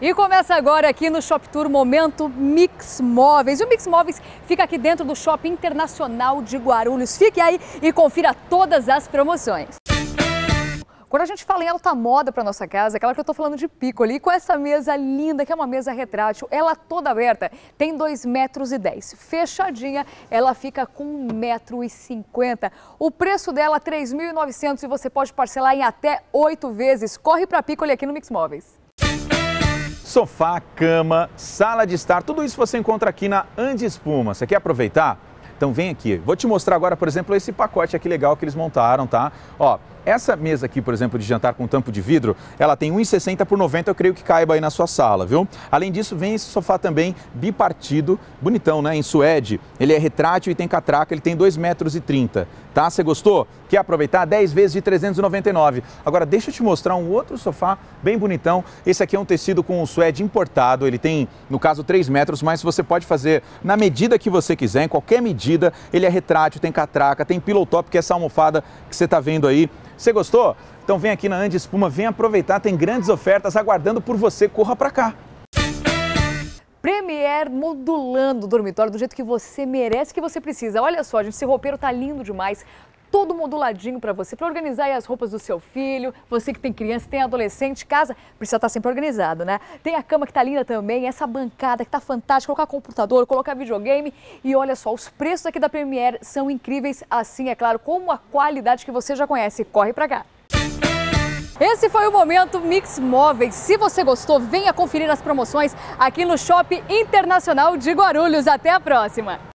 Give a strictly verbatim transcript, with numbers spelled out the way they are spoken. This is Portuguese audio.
E começa agora aqui no Shop Tour Momento Mix Móveis. E o Mix Móveis fica aqui dentro do Shopping Internacional de Guarulhos. Fique aí e confira todas as promoções. Quando a gente fala em alta moda para nossa casa, é claro que eu estou falando de Piccoli, com essa mesa linda, que é uma mesa retrátil, ela toda aberta, tem dois metros e dez. Fechadinha, ela fica com um metro e cinquenta. O preço dela é três mil e novecentos e você pode parcelar em até oito vezes. Corre para Piccoli aqui no Mix Móveis. Sofá, cama, sala de estar, tudo isso você encontra aqui na Andi Espuma. Você quer aproveitar? Então vem aqui. Vou te mostrar agora, por exemplo, esse pacote aqui legal que eles montaram, tá? Ó, essa mesa aqui, por exemplo, de jantar com tampo de vidro, ela tem um e sessenta por noventa, eu creio que caiba aí na sua sala, viu? Além disso, vem esse sofá também bipartido, bonitão, né? Em suede, ele é retrátil e tem catraca, ele tem dois metros e trinta, tá? Você gostou? Quer aproveitar? dez vezes de trezentos e noventa e nove. Agora, deixa eu te mostrar um outro sofá bem bonitão. Esse aqui é um tecido com um suede importado, ele tem, no caso, três metros, mas você pode fazer na medida que você quiser, em qualquer medida. Ele é retrátil, tem catraca, tem pillow top, que é essa almofada que você tá vendo aí. Você gostou? Então vem aqui na Andi Espuma, vem aproveitar, tem grandes ofertas aguardando por você, corra pra cá. Premier modulando o dormitório do jeito que você merece, que você precisa. Olha só, gente, esse roupeiro tá lindo demais. Todo moduladinho para você, para organizar aí as roupas do seu filho. Você que tem criança, tem adolescente, casa, precisa estar sempre organizado, né? Tem a cama que tá linda também, essa bancada que tá fantástica, colocar computador, colocar videogame. E olha só, os preços aqui da Premier são incríveis, assim, é claro, como a qualidade que você já conhece. Corre pra cá! Esse foi o Momento Mix Móveis. Se você gostou, venha conferir as promoções aqui no Shopping Internacional de Guarulhos. Até a próxima!